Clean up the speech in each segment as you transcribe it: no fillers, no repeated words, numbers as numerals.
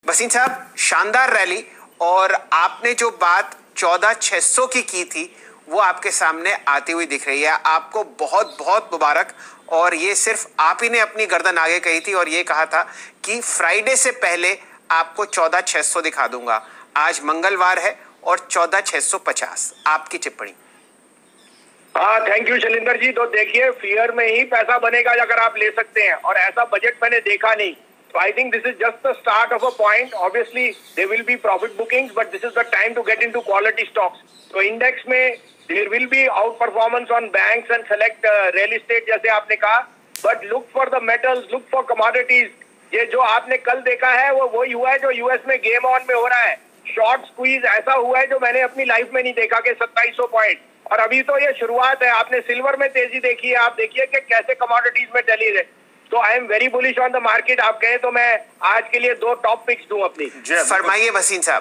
वसीम साहब, शानदार रैली, और आपने जो बात 14,600 की थी वो आपके सामने आती हुई दिख रही है। आपको बहुत बहुत मुबारक। और ये सिर्फ आप ही ने अपनी गर्दन आगे कही थी और ये कहा था कि फ्राइडे से पहले आपको 14,600 दिखा दूंगा। आज मंगलवार है और 14,650। आपकी टिप्पणी। हाँ, थैंक यू शैलेंद्र जी। तो देखिए, फियर में ही पैसा बनेगा अगर आप ले सकते हैं, और ऐसा बजट मैंने देखा नहीं। So I think this is just the start of a point. Obviously, there will be profit bookings, but this is the time to get into quality stocks. So index में there will be outperformance on banks and select real estate जैसे आपने कहा, but look for the metals, look for commodities. ये जो आपने कल देखा है वो वही हुआ है जो यूएस में गेम ऑन में हो रहा है। शॉर्ट स्क्वीज ऐसा हुआ है जो मैंने अपनी लाइफ में नहीं देखा कि 2700 पॉइंट, और अभी तो ये शुरुआत है। आपने सिल्वर में तेजी देखी है, आप देखिए कि कैसे कमोडिटीज में डली है। तो I am very bullish on the market. आप कहें तो मैं आज के लिए 2 टॉप पिक्स दूं अपनी। फरमाइए वसीम साहब।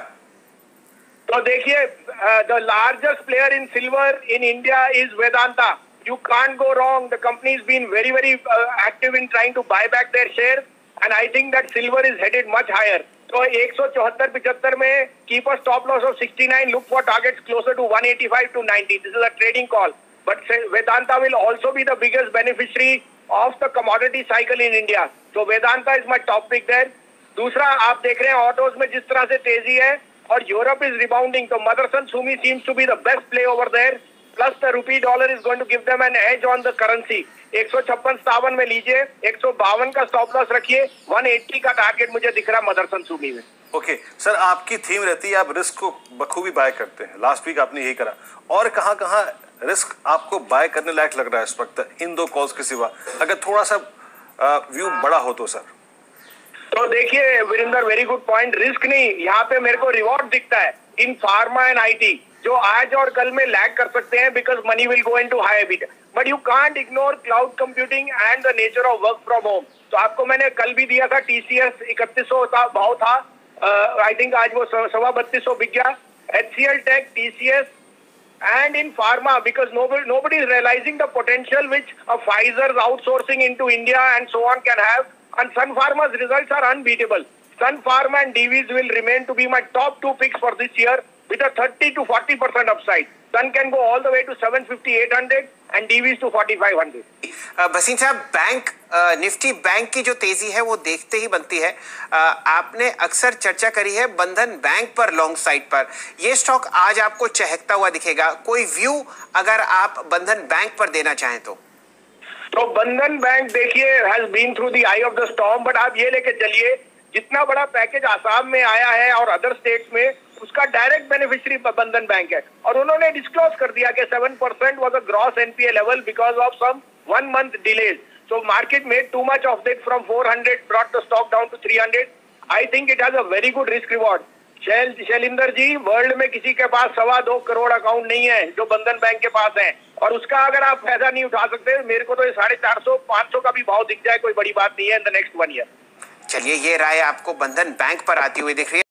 तो देखिए, the largest player in silver in India is Vedanta. You can't go wrong. The company is been very very active in trying to buy back their share, and I think that silver is headed much higher. तो 174-75 में keep a stop loss of 69, look for targets closer to 185 to 90. This is a trading call, but Vedanta will also be the biggest beneficiary of the commodity cycle in India. So Vedanta is my top pick there. दूसरा, आप देख रहे हैं autos में जिस तरह से तेजी है, और यूरोप इज रिबाउंडिंग, तो Motherson Sumi seems to be the best play over there. Plus the rupee dollar is going to give them an edge on the currency. 156-57 में लीजिए, 152 का स्टॉप लॉस रखिए, 180 का टारगेट मुझे दिख रहा है मदरसन सुमी में। ओके सर, आपकी थीम रहती है आप रिस्क को बखूबी बाय करते हैं। लास्ट वीक आपने यही करा, और कहाँ रिस्क आपको बाय करने लायक लग रहा है इस वक्त इन 2 कॉल्स के सिवा? अगर थोड़ा सा व्यू बड़ा हो तो सर। तो देखिए Virendra, very good point. Risk नहीं, यहाँ पे मेरे को रिवॉर्ड दिखता है इन फार्मा एंड आईटी, जो आज और कल में लैग कर सकते हैं because money will go into high beat. But you can't ignore cloud computing and the nature of work from home. तो आपको मैंने कल भी दिया था, टीसीएस 3100 का भाव था, आई थिंक आज वो 3250 बिक गया। HCL take, TCS, and in pharma, because nobody is realizing the potential which a Pfizer's outsourcing into India and so on can have, and Sun Pharma's results are unbeatable. Sun Pharma and Divi's will remain to be my top 2 picks for this year with a 30 to 40% upside. Sun can go all the way to 750-800 and Divi's to 4500. Wasim साहब, bank Nifty bank की जो तेजी है वो देखते ही बनती है। आपने अक्सर चर्चा करी है बंधन बैंक पर लॉन्ग साइड पर। ये स्टॉक आज आपको चहकता हुआ दिखेगा। कोई व्यू अगर आप बंधन बैंक पर देना चाहें तो बंधन बैंक देखिए has been through the eye of the storm, but आप ये लेके चलिए, जितना बड़ा पैकेज आसाम में आया है और अदर स्टेट्स में, उसका डायरेक्ट बेनिफिशियरी बंधन बैंक है। और उन्होंने डिस्क्लोज कर दिया कि 7% was a gross NPA level because of some 1 month delays. So market made too much of it from 400, brought the stock down to 300. I think it has a very good risk reward. Shailendra ji, world में किसी के पास 2.25 crore account नहीं है जो बंधन bank के पास है, और उसका अगर आप फायदा नहीं उठा सकते, मेरे को तो ये 450-500 का भी भाव दिख जाए कोई बड़ी बात नहीं है इन द नेक्स्ट 1 ईयर। चलिए, ये राय आपको बंधन बैंक पर आती हुई दिख रही है।